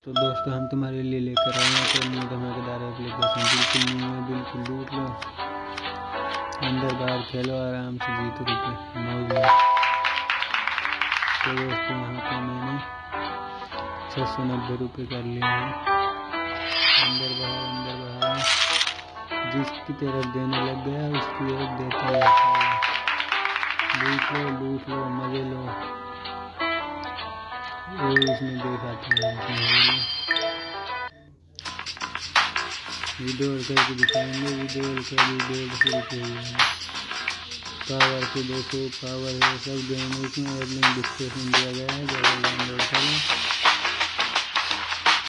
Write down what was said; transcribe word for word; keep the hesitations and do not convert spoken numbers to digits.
तो दोस्तों हम तुम्हारे लिए लेकर आए हैं तो न्यू धमाकेदार एप्लीकेशन, बिल्कुल न्यू है, बिल्कुल लूट लो, अंदर बाहर खेलो, आराम से जीतो रुपये मौज में। तो दोस्तों यहाँ पे मैंने छः सौ नब्बे रुपये कर लिए हैं, अंदर बाहर अंदर बाहर जिसकी तरफ देने लग गया उसकी तरफ देता रहता है। लूट लो लूट लो मजे लो। वो इसमें दिखाते हैं विड्रॉल करके दिखाएंगे। विड्रॉल का भी डेढ़ सौ रुपये है, पावर के दो सौ पावर है, सब गेम इसमें लिंक डिस्क्रिप्शन दिया गया है, डाउनलोड करें।